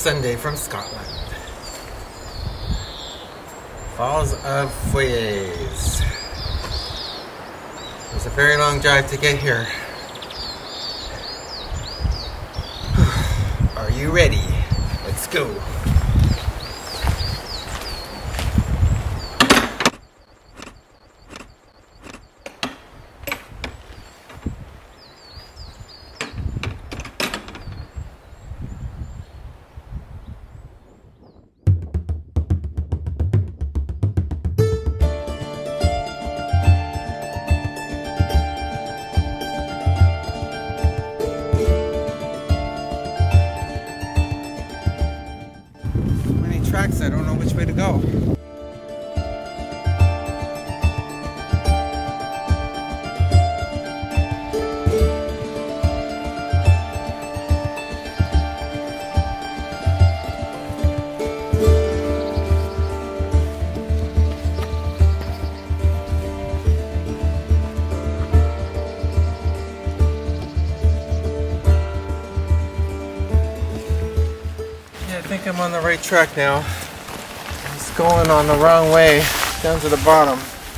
Sunday from Scotland. Falls of Foyers. It was a very long drive to get here. Are you ready? Let's go. I don't know which way to go. Yeah, I think I'm on the right track now. Going on the wrong way down to the bottom.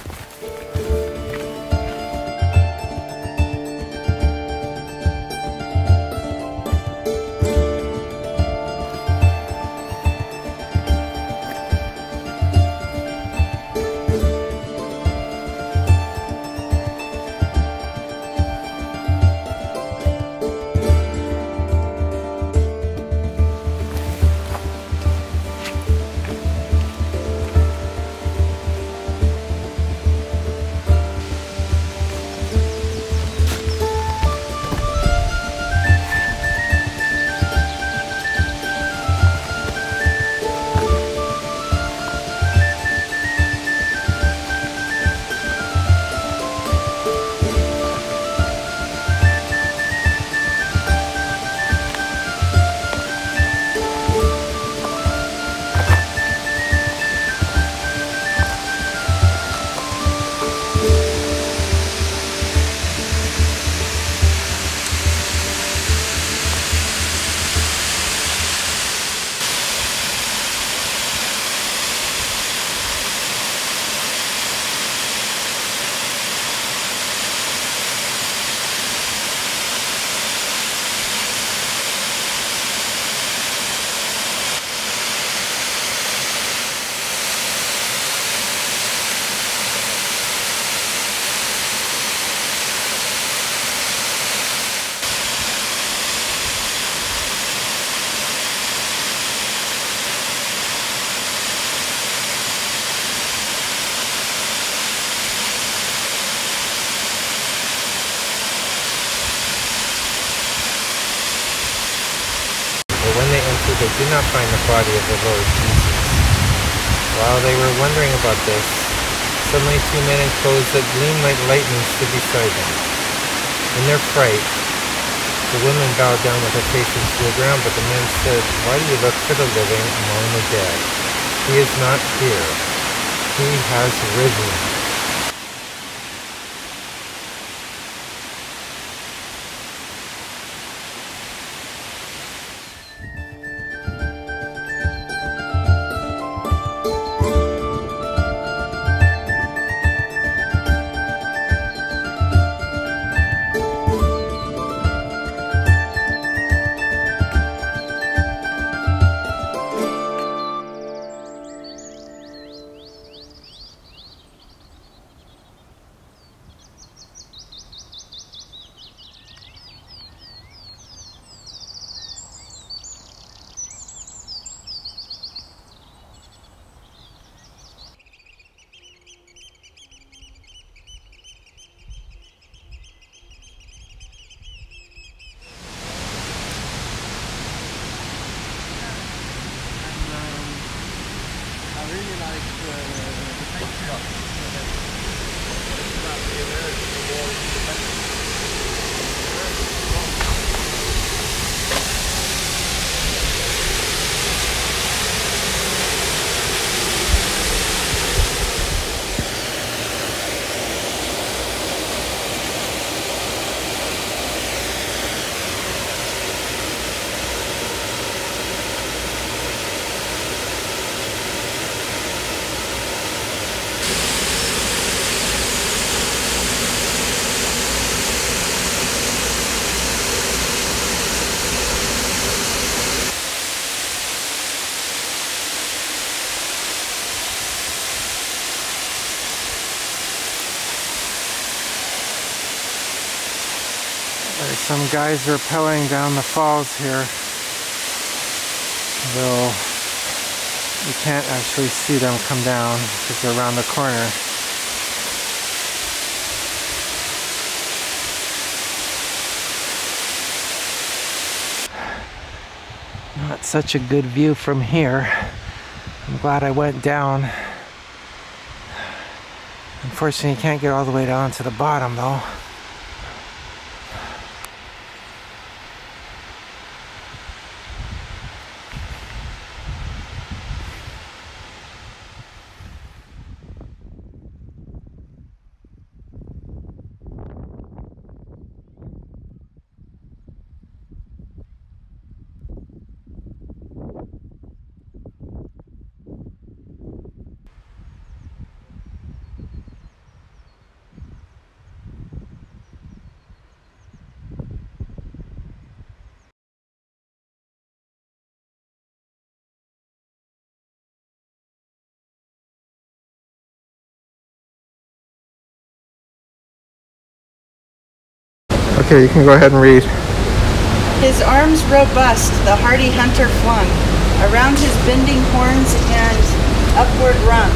When they entered, they did not find the body of the Lord Jesus. While they were wondering about this, suddenly two men in clothes that gleamed like lightning stood beside them. In their fright, the women bowed down with their faces to the ground, but the men said, "Why do you look for the living among the dead? He is not here. He has risen." There's some guys rappelling down the falls here, though you can't actually see them come down because they're around the corner. Not such a good view from here. I'm glad I went down. Unfortunately, you can't get all the way down to the bottom though. Okay, you can go ahead and read. His arms robust, the hardy hunter flung, around his bending horns and upward rung.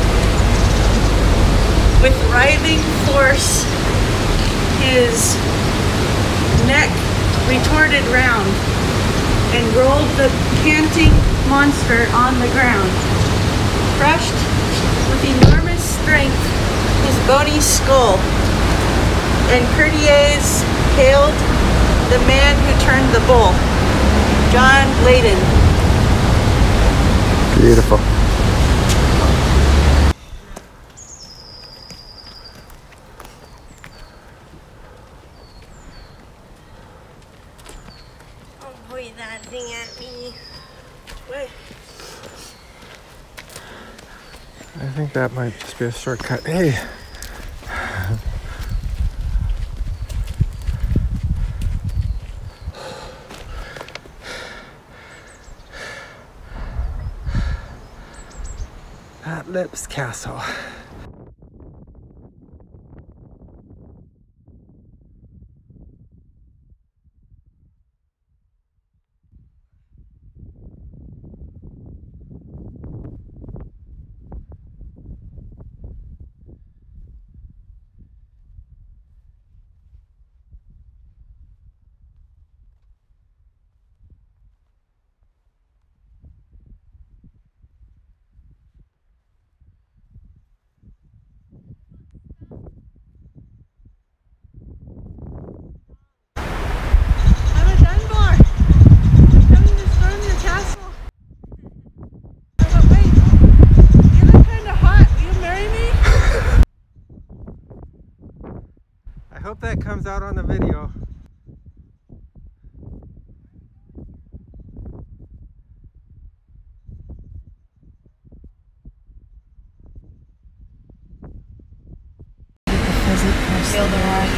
With writhing force, his neck retorted round, and rolled the panting monster on the ground. Crushed with enormous strength, his bony skull, and courtiers hailed the man who turned the bull, John Layden. Beautiful. Don't point that thing at me. Wait. I think that might just be a shortcut. Hey! Fatlips Castle. I'm a Dunbar, coming to storm your castle. But wait, you look kind of hot. Will you marry me? I hope that comes out on the video. Feel the wall.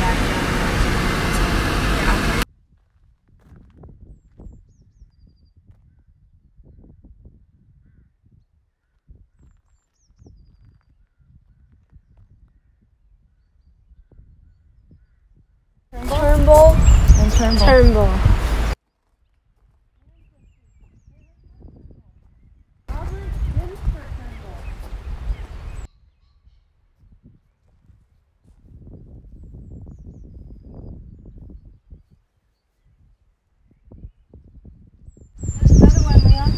Turnbull. And Turnbull. Turnbull. There's another one, Leon.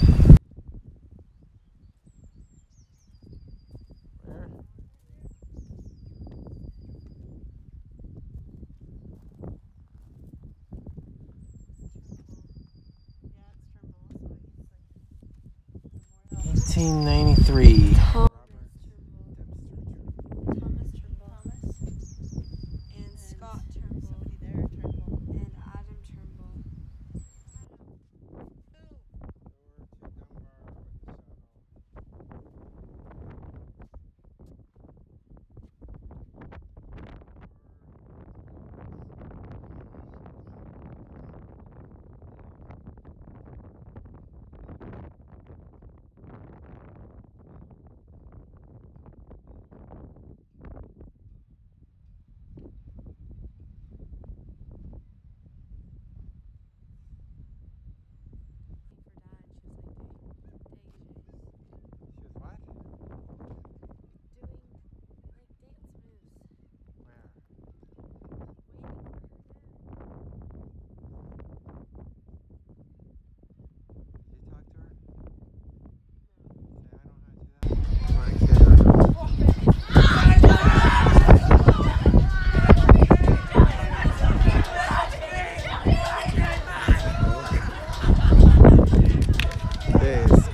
Yeah, it's Turnbull. 1893. Thomas and Scott Turnbull. Somebody there, Turnbull. And Adam Turnbull.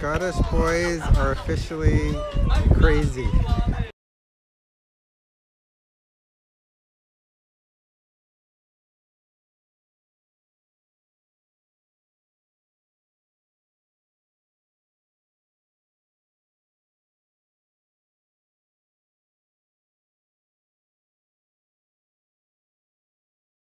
Scottish boys are officially crazy.